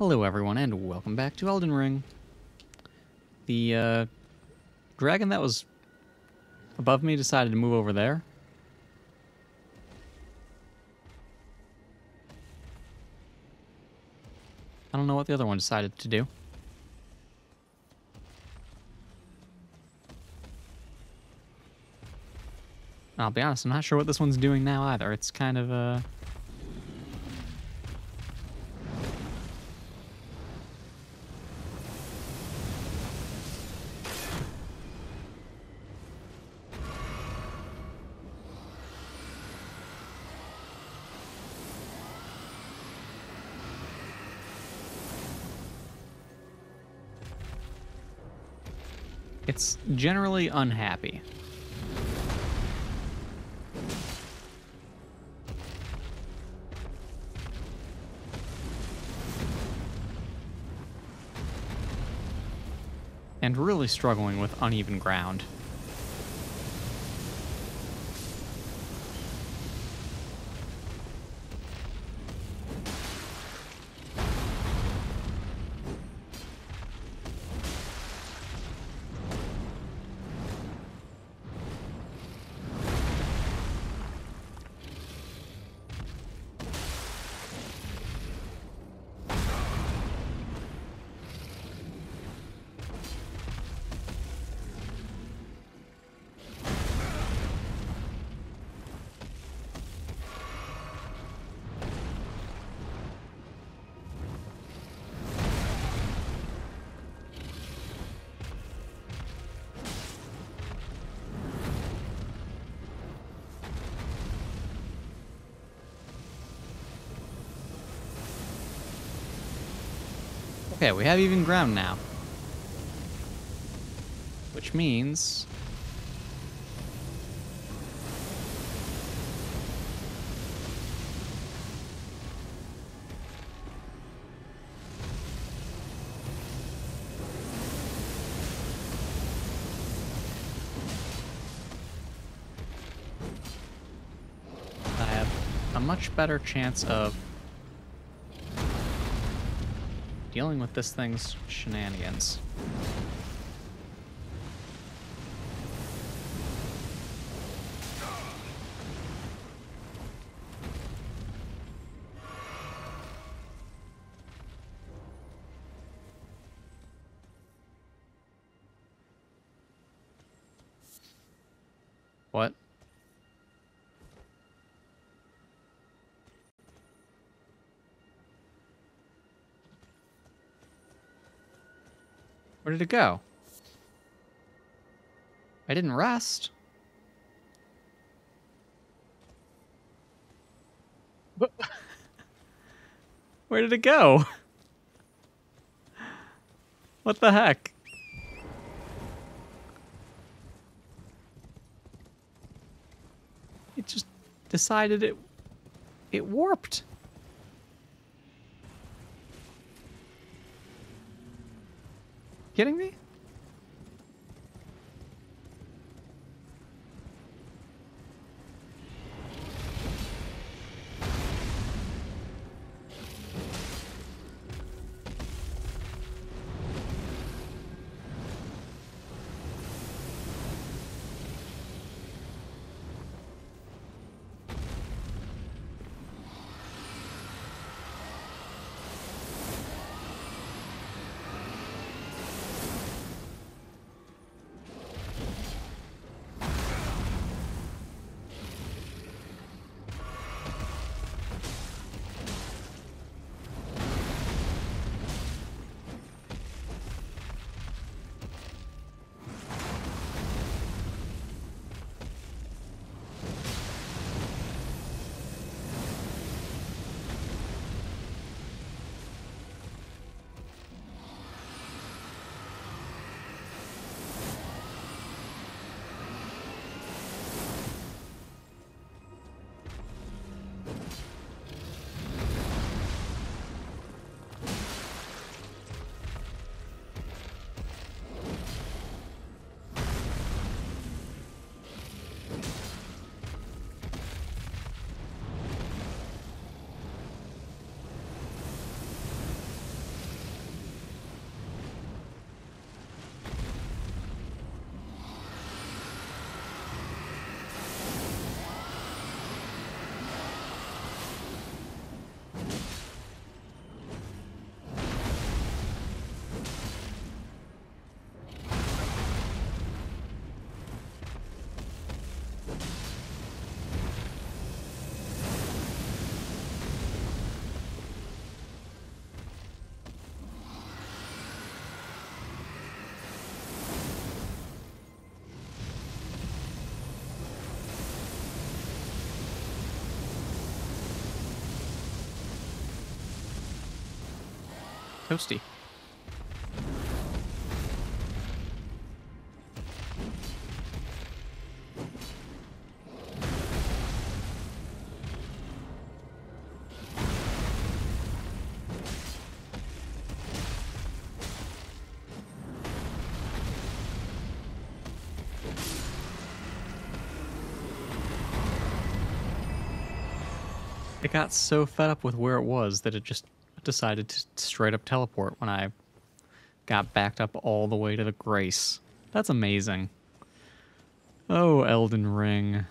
Hello everyone, and welcome back to Elden Ring. The dragon that was above me decided to move over there. I don't know what the other one decided to do. I'll be honest, I'm not sure what this one's doing now either. It's kind of, it's generally unhappy. And really struggling with uneven ground. Okay, we have even ground now. Which means... I have a much better chance of dealing with this thing's shenanigans. What? Where did it go? I didn't rest. But where did it go? What the heck? It just decided it warped. Kidding me? Toasty. It got so fed up with where it was that it just decided to straight up teleport when I got backed up all the way to the Grace. That's amazing. Oh, Elden Ring.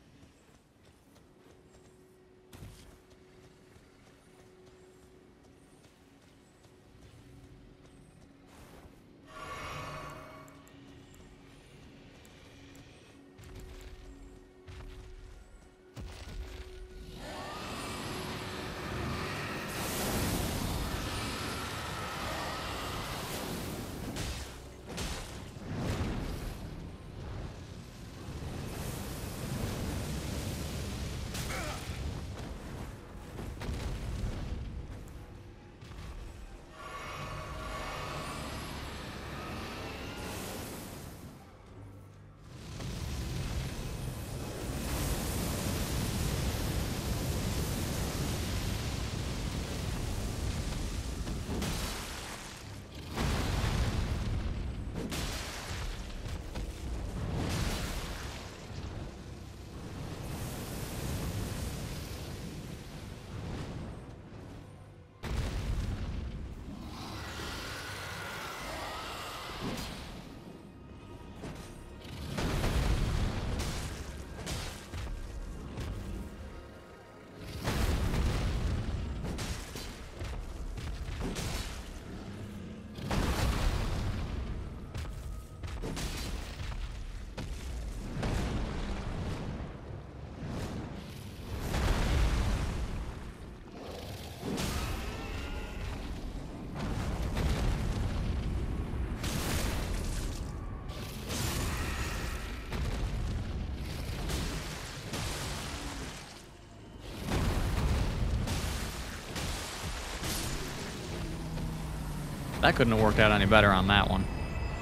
That couldn't have worked out any better on that one.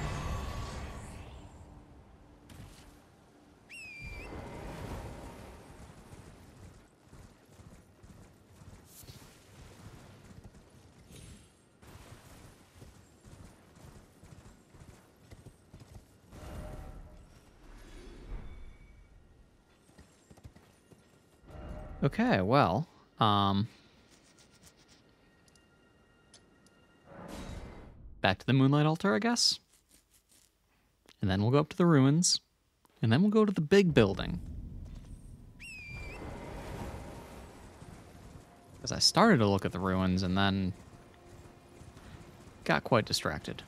Okay, well, back to the Moonlight Altar, I guess. And then we'll go up to the ruins. And then we'll go to the big building. Because I started to look at the ruins and then got quite distracted.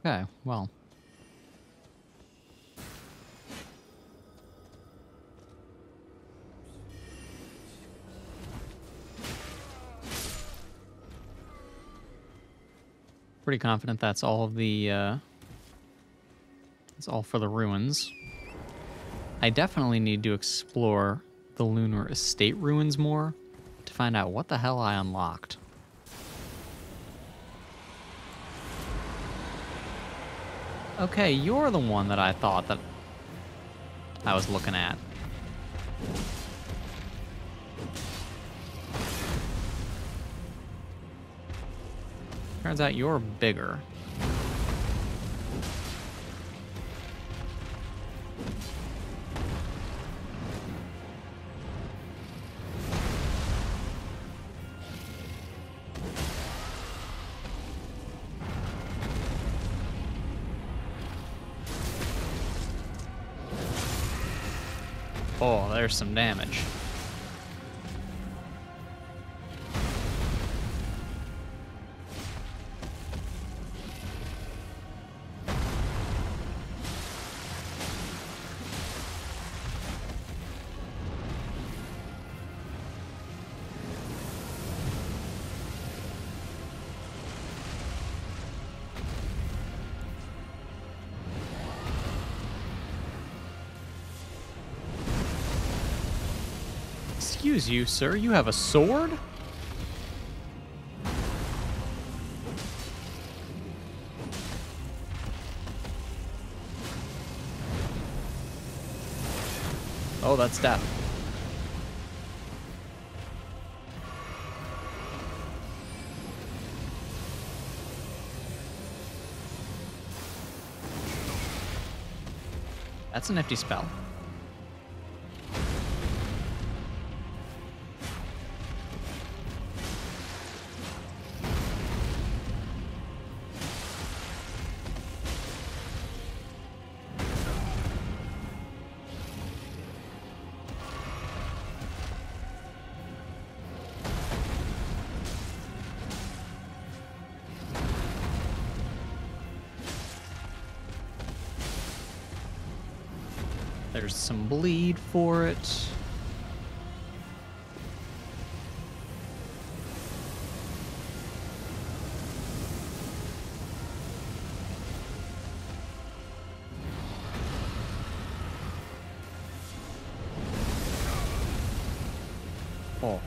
Okay, well. Pretty confident that's all of the, that's all for the ruins. I definitely need to explore the Lunar Estate ruins more to find out what the hell I unlocked. Okay, you're the one that I thought that I was looking at. Turns out you're bigger. Oh, there's some damage. Excuse you, sir, you have a sword? Oh, that's death. That's a nifty spell. There's some bleed for it. Oh.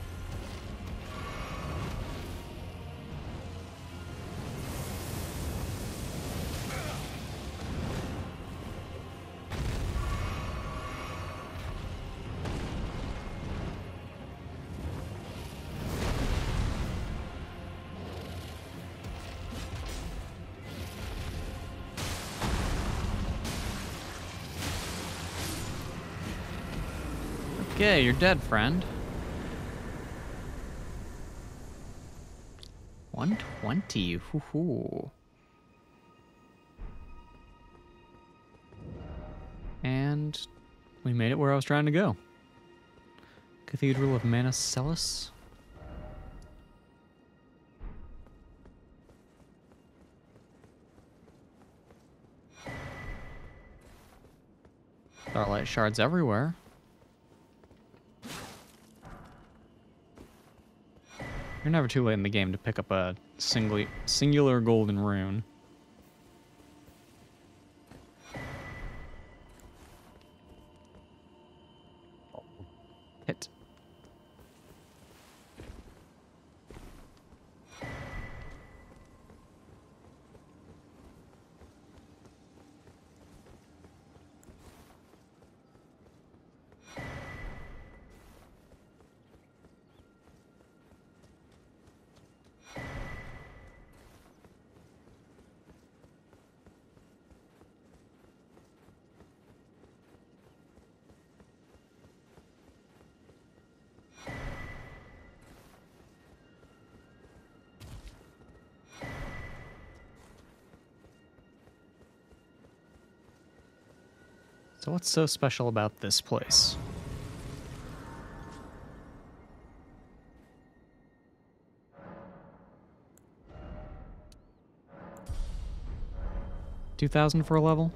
Okay, you're dead, friend. 120. Hoo-hoo. And we made it where I was trying to go. Cathedral of Manicelis. Starlight shards everywhere. You're never too late in the game to pick up a singular golden rune. Hit. So what's so special about this place? 2,000 for a level?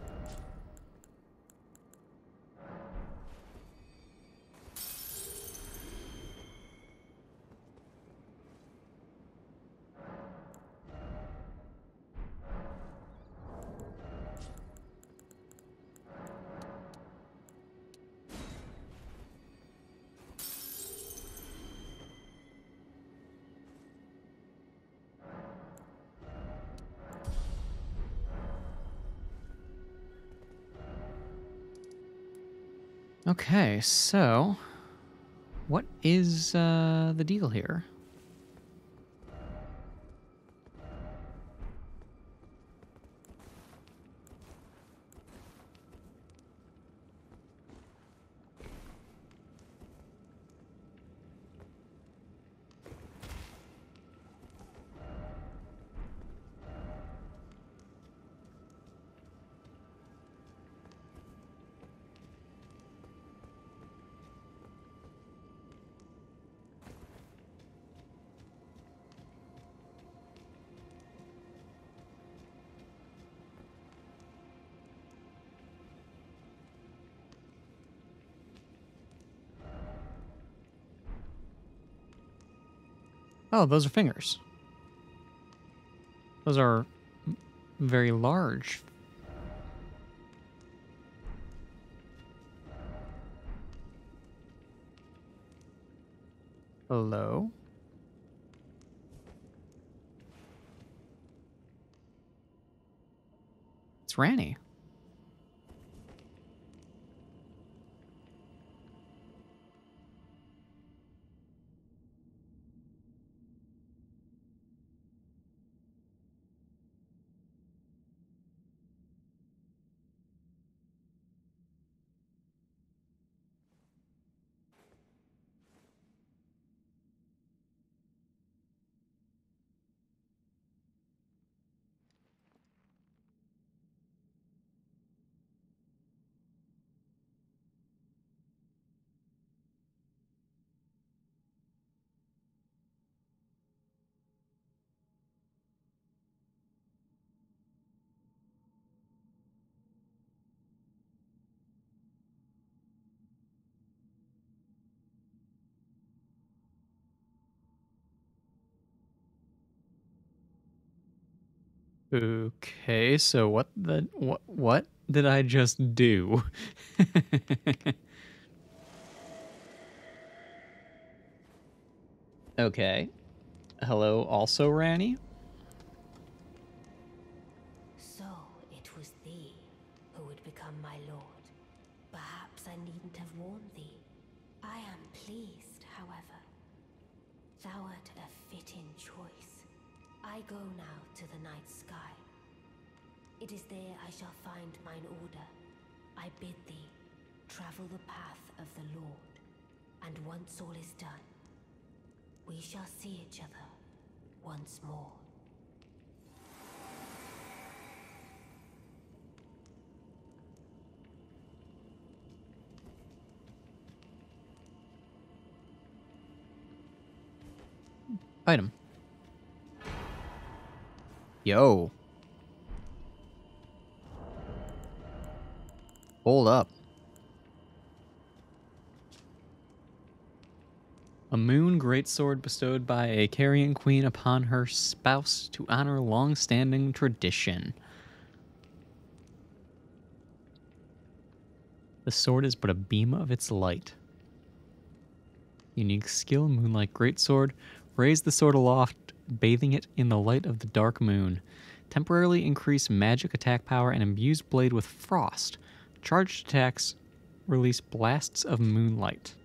Okay, so what is the deal here? Oh, those are fingers. Those are very large. Hello? It's Ranny. Okay, so what did I just do? Okay. Hello, also Ranny? So it was thee who would become my lord. Perhaps I needn't have warned thee. I am pleased, however. Thou art a fitting choice. I go now to the night sky. It is there I shall find mine order. I bid thee travel the path of the Lord, and once all is done, we shall see each other once more. Item. Yo. Hold up. A moon greatsword bestowed by a carrion queen upon her spouse to honor long-standing tradition. The sword is but a beam of its light. Unique skill, Moonlight Greatsword. Raise the sword aloft, bathing it in the light of the dark moon. Temporarily increase magic attack power and imbues blade with frost. Charged attacks release blasts of moonlight.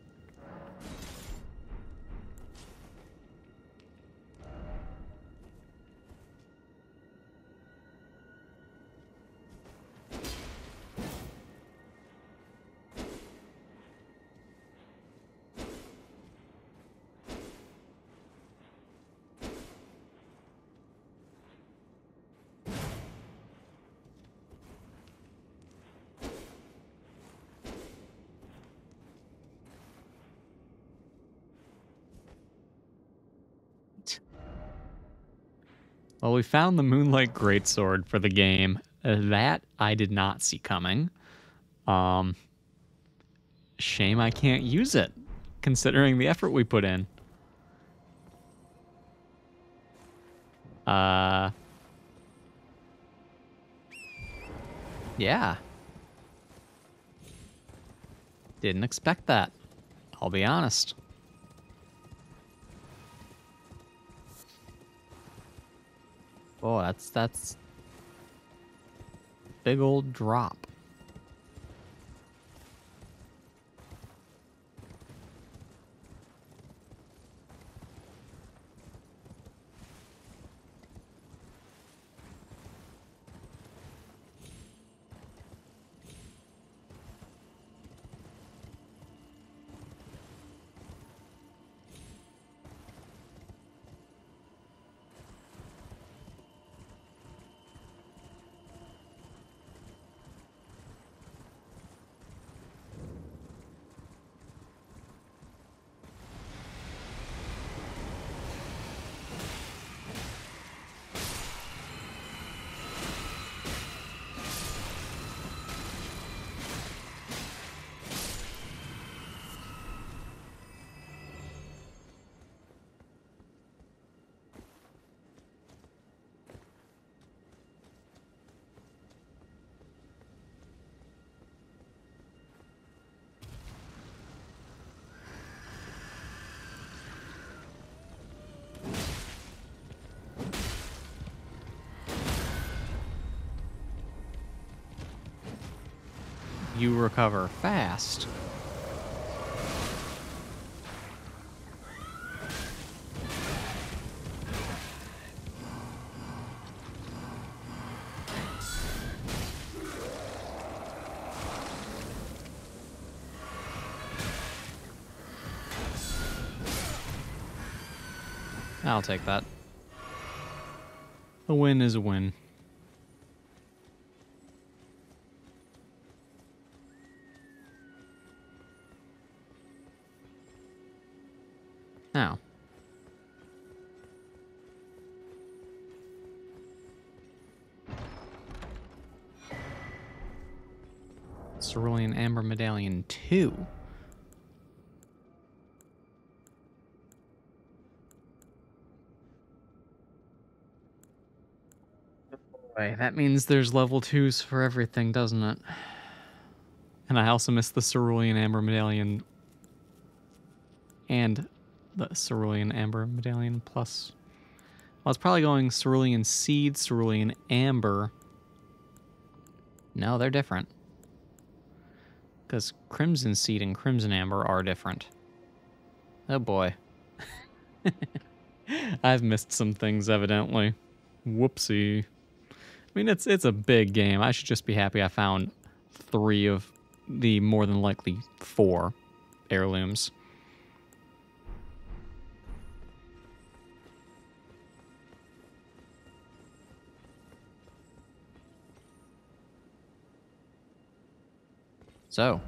Well, we found the Moonlight Greatsword for the game. That I did not see coming. Um, Shame I can't use it, considering the effort we put in. Uh, yeah. Didn't expect that. I'll be honest. Oh, that's big old drop. You recover fast. I'll take that. A win is a win. Now. Cerulean Amber Medallion 2. Boy, that means there's level 2s for everything, doesn't it? And I also missed the Cerulean Amber Medallion and the Cerulean Amber Medallion Plus. Well, it's probably going Cerulean Seed, Cerulean Amber. No, they're different. Because Crimson Seed and Crimson Amber are different. Oh boy. I've missed some things, evidently. Whoopsie. I mean, it's a big game. I should just be happy I found 3 of the more than likely 4 heirlooms. So.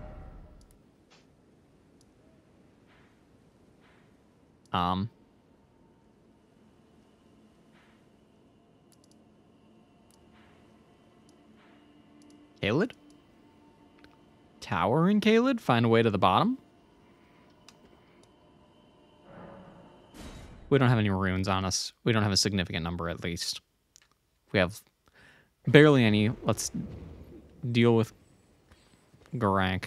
Caelid? Tower in Caelid? Find a way to the bottom? We don't have any runes on us. We don't have a significant number, at least. We have barely any. Let's deal with Garank.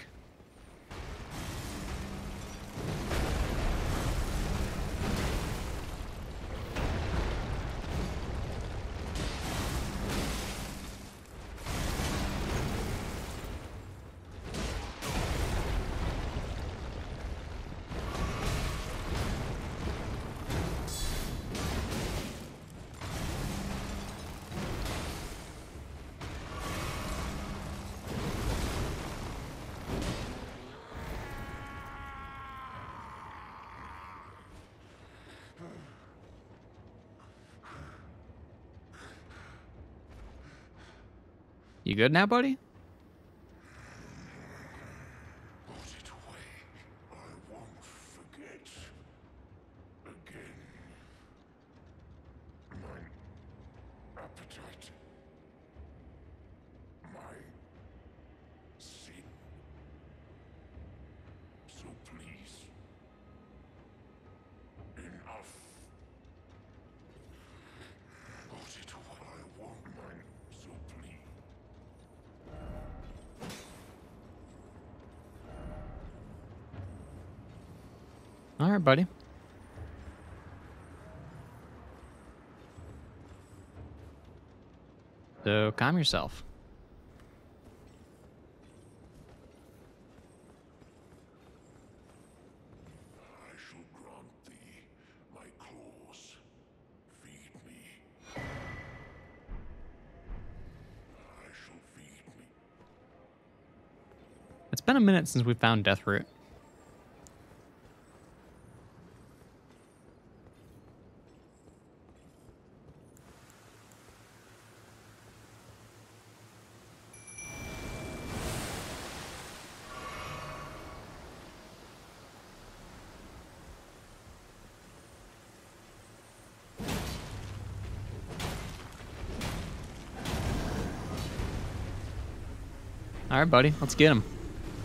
You good now, buddy? Put it away. I won't forget. Again. My appetite All right, buddy. So calm yourself. I shall grant thee my claws. Feed me. I shall feed me. It's been a minute since we found Deathroot. All right, buddy. Let's get him.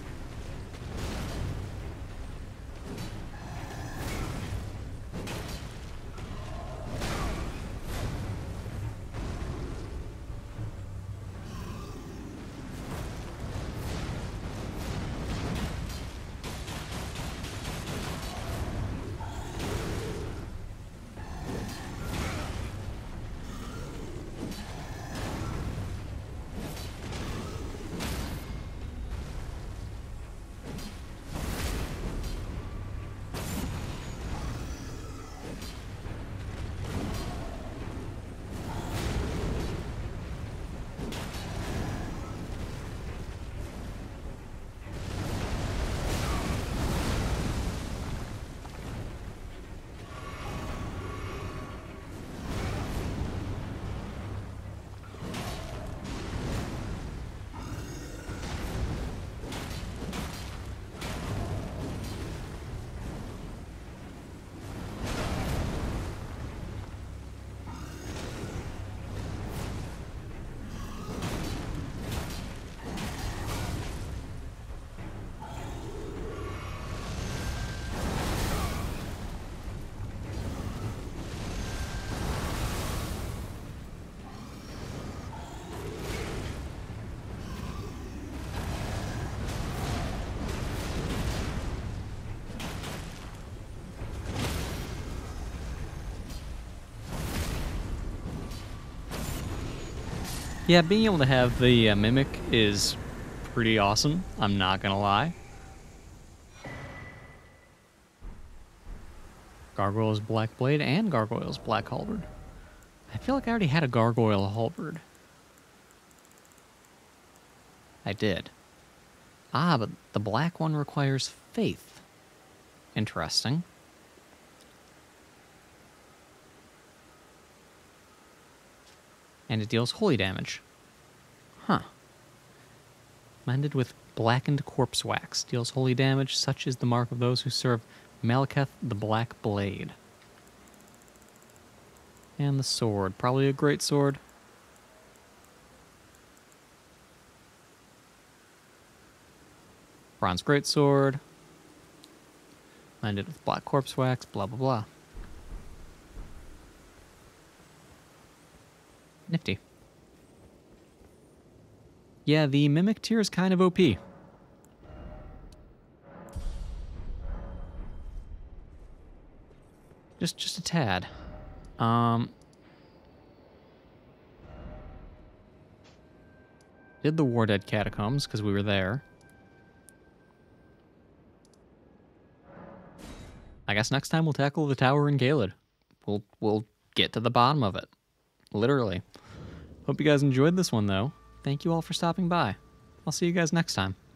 Yeah, being able to have the Mimic is pretty awesome. I'm not gonna lie. Gargoyle's Black Blade and Gargoyle's Black Halberd. I feel like I already had a Gargoyle Halberd. I did. Ah, but the black one requires faith. Interesting. And it deals holy damage. Huh. Mended with blackened corpse wax. Deals holy damage. Such is the mark of those who serve Malekith the Black Blade. And the sword. Probably a great sword. Bronze greatsword. Mended with black corpse wax. Blah, blah, blah. Nifty. Yeah, the Mimic tier is kind of OP. Just a tad. Did the War Dead Catacombs, because we were there. I guess next time we'll tackle the tower in Galed. We'll get to the bottom of it. Literally. Hope you guys enjoyed this one, though. Thank you all for stopping by. I'll see you guys next time.